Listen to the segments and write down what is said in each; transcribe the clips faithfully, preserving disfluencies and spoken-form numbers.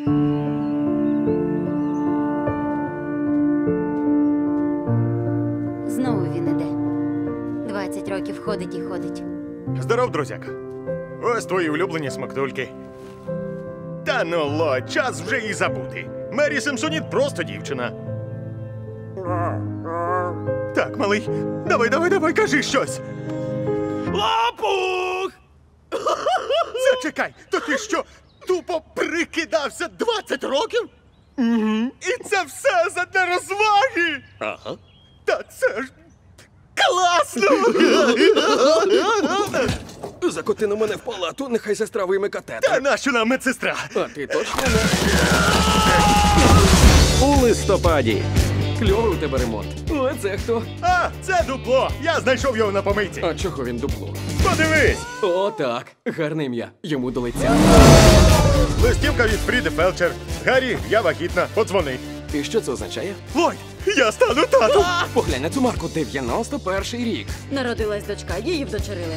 Знову він іде. Двадцять років ходить і ходить. Здоров, друзяка. Ось твої улюблені смактульки. Та ну, ло, час вже і забути. Мері Симпсоніт просто дівчина. Так, малий, давай, давай, давай, кажи щось. Лапух! Зачекай, то ти що, тупо прикидався двадцять років? Угу. І це все задля розваги? Ага. Та це ж класно! Закоти на мене в палату, нехай сестра вийме катетер. Та нащо нам медсестра? А ти точно не... У листопаді. Кльовий у тебе ремонт. О, це хто? А, це дупло. Я знайшов його на помийці. А чого він дупло? Подивись! О, так. Гарне ім'я. Йому до лиця. Листівка від Фріди Фелчер. Гаррі, я вагітна. Подзвони. І що це означає? Ллойд, я стану татом! Поглянь на цю марку, дев'яносто перший рік. Народилась дочка, її вдочерили.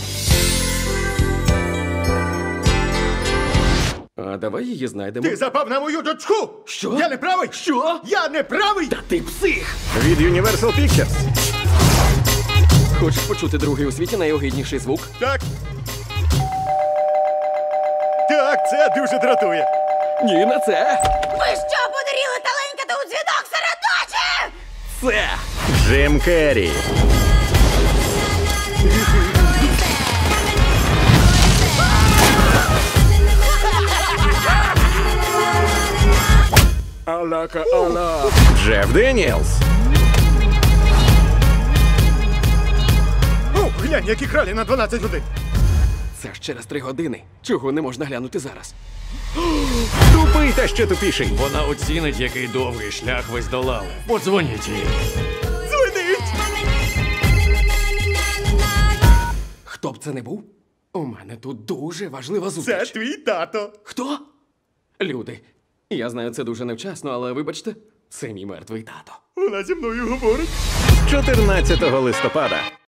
А давай її знайдемо. Ти запав на мою дочку! Що? Я не правий? Що? Я не правий! Та ти псих! Від Universal Pictures. Хочеш почути другий у світі найогидніший звук? Так. Так, це дуже дратує. Ні, на це! Ви що, подаріли таленькати у дзвінок серед ночі? Це! Джим Керрі. Алака Ала! Джеф Деніелс. О, глянь, які кралі на дванадцять годин. Це ж через три години. Чого не можна глянути зараз? Тупий та ще тупіший. Вона оцінить, який довгий шлях ви здолали. Подзвоніть їй. Дзвонить! Хто б це не був? У мене тут дуже важлива Це зустріч. твій тато. Хто? Люди. Я знаю, це дуже невчасно, але вибачте, це мій мертвий тато. Вона зі мною говорить. чотирнадцятого листопада.